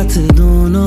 साथ दोनों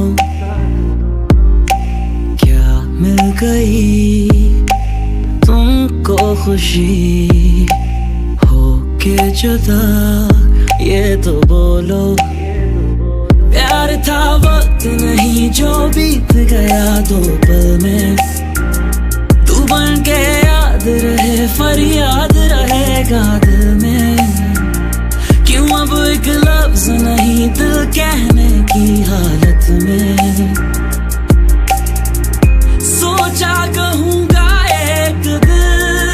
क्या मिल गई तुमको खुशी हो के जुदा, ये तो बोलो। प्यार था वक्त नहीं जो बीत गया दो पल में, तू बन के याद रहे फरियाद रहेगा दिल में। क्यों अब एक लफ्ज नहीं दिल कहने की हालत में, सोचा कहूँगा एक दिल,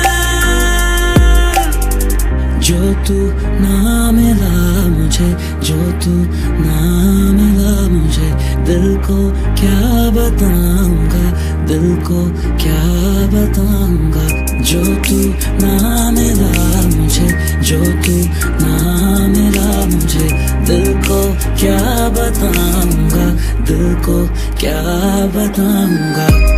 जो तू ना मिला मुझे, जो तू ना मिला मुझे। दिल को क्या बताऊंगा, दिल को क्या बताऊंगा, जो तू ना मिला मुझे, जो तू ना मिला मुझे। दिल को क्या बताऊंगा, दिल को क्या बताऊंगा।